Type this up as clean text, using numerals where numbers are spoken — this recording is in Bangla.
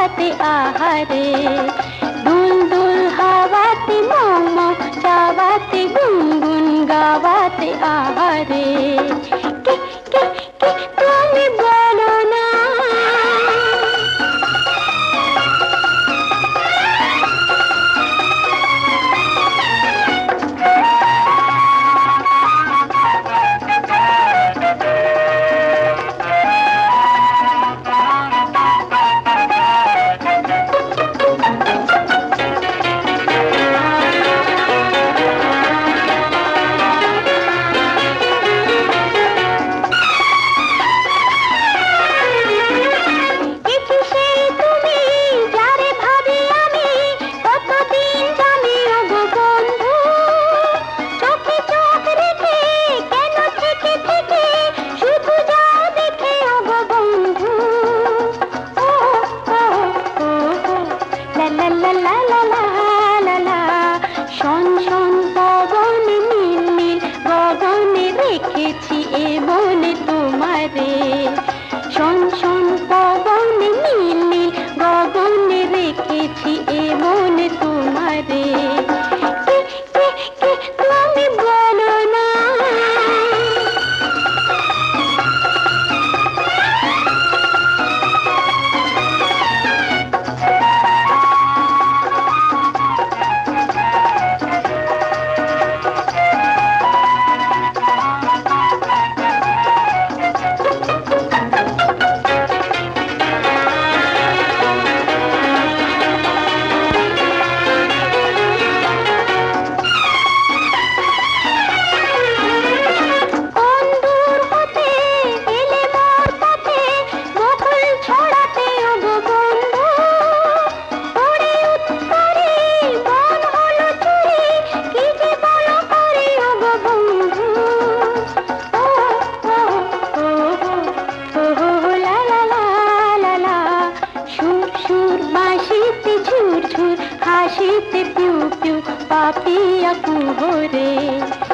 চাওয়াতে আহারে, দুল দুল হাওয়াতে মোমো চাওয়াতে, গুনগুন গাওয়াতে আহারে। কে কে কে তুমি বলো না। শোন শোন পবনে নীল নীল গগনে রেখেছি এ মনে তোমারে, শোন শোন পবনে নীল নীল গগনে রেখেছি এ মনে তোমারে। কে কে কে তুমি বলো না। হাসিতে পিউ পিউ পাপিয়া কুহরে।